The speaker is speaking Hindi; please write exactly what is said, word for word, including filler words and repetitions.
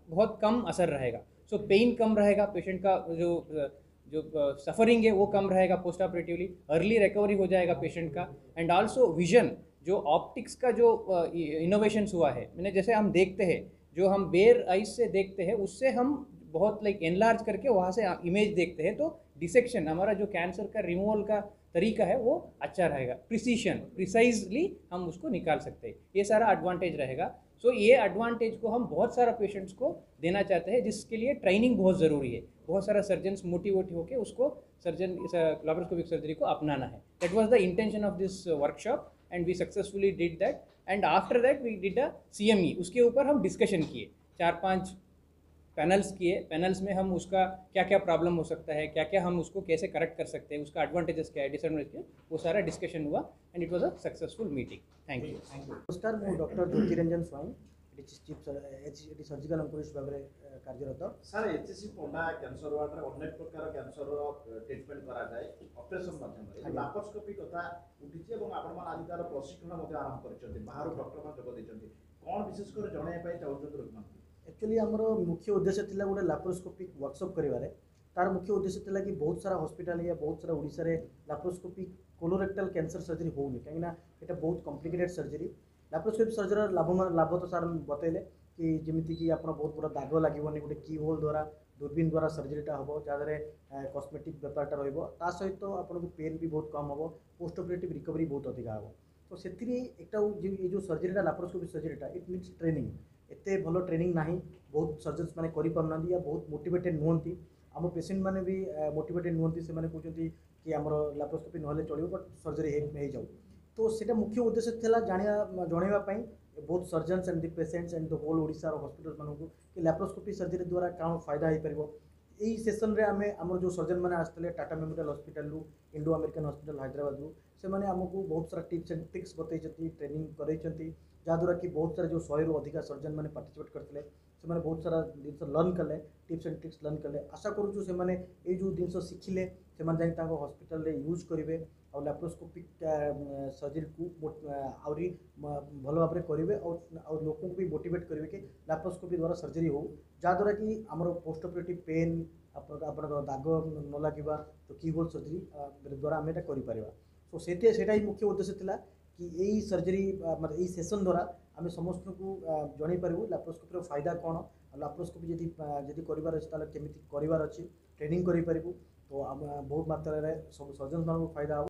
बहुत कम असर रहेगा। सो पेन कम रहेगा, पेशेंट का जो जो सफरिंग है वो कम रहेगा पोस्ट ऑपरेटिवली, अर्ली रिकवरी हो जाएगा पेशेंट का। एंड आल्सो विजन, जो ऑप्टिक्स का जो इनोवेशंस हुआ है, मैंने जैसे हम देखते हैं, जो हम बेयर आइज से देखते हैं उससे हम बहुत लाइक एनलार्ज करके वहाँ से इमेज देखते हैं, तो डिसेक्शन हमारा जो कैंसर का रिमूवल का तरीका है वो अच्छा रहेगा, प्रिसीशन प्रिसाइजली हम उसको निकाल सकते हैं, ये सारा एडवांटेज रहेगा। सो so, ये एडवांटेज को हम बहुत सारा पेशेंट्स को देना चाहते हैं, जिसके लिए ट्रेनिंग बहुत ज़रूरी है। बहुत सारा सर्जन्स मोटिवेट होकर उसको सर्जन लैप्रोस्कोपिक सर्जरी को अपनाना है। That was the intention of this workshop and we successfully did that. And after that we did a C M E, उसके ऊपर हम डिस्कशन किए, चार पांच पैनल्स किए। पैनल्स में हम उसका क्या क्या प्रॉब्लम हो सकता है, क्या क्या हम उसको कैसे करेक्ट कर सकते हैं, उसका एडवांटेजेस क्या है, डिसएडवांटेज क्या है, वो सारा डिस्कशन हुआ and it was a successful meeting. Thank you. नमस्कार, मु डॉक्टर ज्योतिरंजन स्वाई, चिफ एच सर्जिकल अंकुरिस्ट भाव में कार्यरत। Sir HSC Panda cancer ward रे अनेक प्रकार कैंसर ट्रीटमेंट करा जाए ऑपरेशन माध्यम लैप्रोस्कोपी कथा उठिछि एवं आपण मान आज तार प्रशिक्षण मध्ये आरंभ करछथि, बाहर डॉक्टर मान जोग दैछथि, कोन विशेष कर जणाय पाई चाहउछथि रोगी मान? एक्चुअली हमरो मुख्य उद्देश्य थिला गोटे लैप्रोस्कोपिक वर्कशॉप करिवारे। तार मुख्य उद्देश्य थिला कि बहुत सारा हॉस्पिटल या बहुत सारा ओडिसा रे लैप्रोस्कोपिक कोलोरेक्टल कैंसर सर्जरी होउनी, काहे ना एटा बहुत कॉम्प्लिकेटेड सर्जरी। लैप्रोस्कोपिक सर्जरी लाभ लाभ तो सार बतैले कि जमिति कि आपण बहुत बड़ा दाग लागोनी, गोटे की होल द्वारा दूरबीन द्वारा सर्जरीटा हम जहाँ कॉस्मेटिक बेपारटा रा सहित आपको पेन भी बहुत कम हम, पोस्ट ऑपरेटिव रिकवरी बहुत अधिक हम। तो से एक जो सर्जरीटा लैप्रोस्कोपिक सर्जरीटा इट नीड्स ट्रेनिंग, एते भलो ट्रेनिंग ना, बहुत सर्जन्स मैंने करें या बहुत मोटिवेटेड नुहति, आम पेसेंट मैंने भी मोटिवेटेड नुहति, से कहते कि आम लैप्रोस्कोपी ना चलो बट सर्जरी हो जाऊ। तो सेटा मुख्य उद्देश्य था जाना जनवाई बहुत surgeons and the patients and the whole Odisha hospital मानू कि लैप्रोस्कोपी सर्जरी द्वारा कौन फायदा हो पार। यही सेसन रे आमे आमर जो सर्जन मैंने आसते Tata memorial hospital Indo American hospital Hyderabad रू से मैंने आमको बहुत सारा टिप्स एंड ट्रिक्स बतई, ट्रेनिंग करई, जहाँद्वारा कि बहुत सारा जो शहे रु अधिका सर्जन मैंने पार्टिसिपेट करते से मैंने बहुत सारा जिन लर्न कले, टिप्स एंड ट्रिक्स लर्न कले। आशा करूँ से मैंने ये जो जिन शिखिले से हॉस्पिटल रे यूज करेंगे और लैप्रोस्कोपिक सर्जरी को आहरी भल भाव में करेंगे और लोक भी मोटिवेट करेंगे कि लैप्रोस्कोपी द्वारा सर्जरी हो, जहाँद्वारा कि आमर पोस्ट ऑपरेटिव पेन आप दाग न लगे तो की होल सर्जरी द्वारा आम कर। सो से ही मुख्य उद्देश्य था कि यही सर्जरी मतलब यही सेसन द्वारा आम समस्त को जन पारू लैप्रोस्कोपी फायदा कौन, लैप्रोस्कोपी जदि जदि करार अच्छे केमी करार अच्छी ट्रेनिंग करें, तो आम बहुत मात्रा सब सर्जन मान फायदा।